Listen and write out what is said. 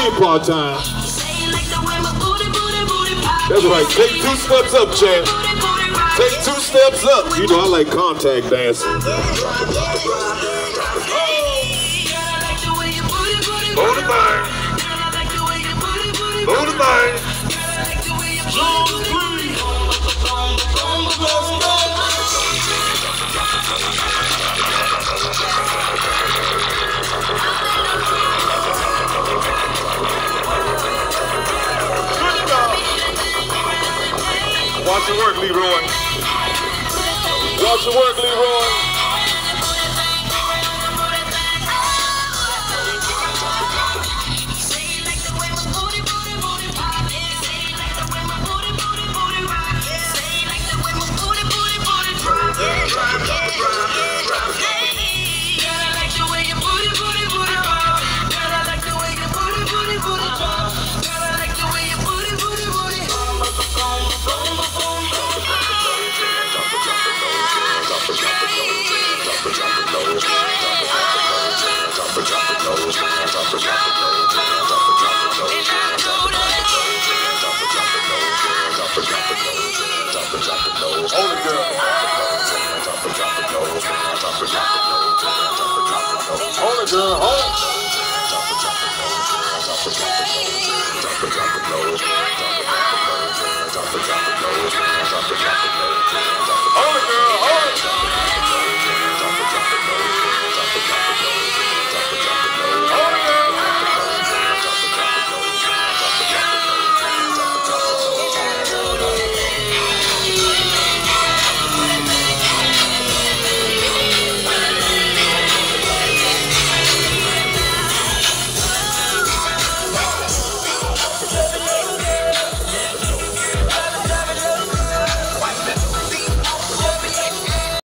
ain't part-time. That's right. Take 2 steps up, champ. Take 2 steps up. You know I like contact dancing. Hold it back. Hold it back. Watch your work, Leroy. Watch your work, Leroy. Hold it, girl. Hold it.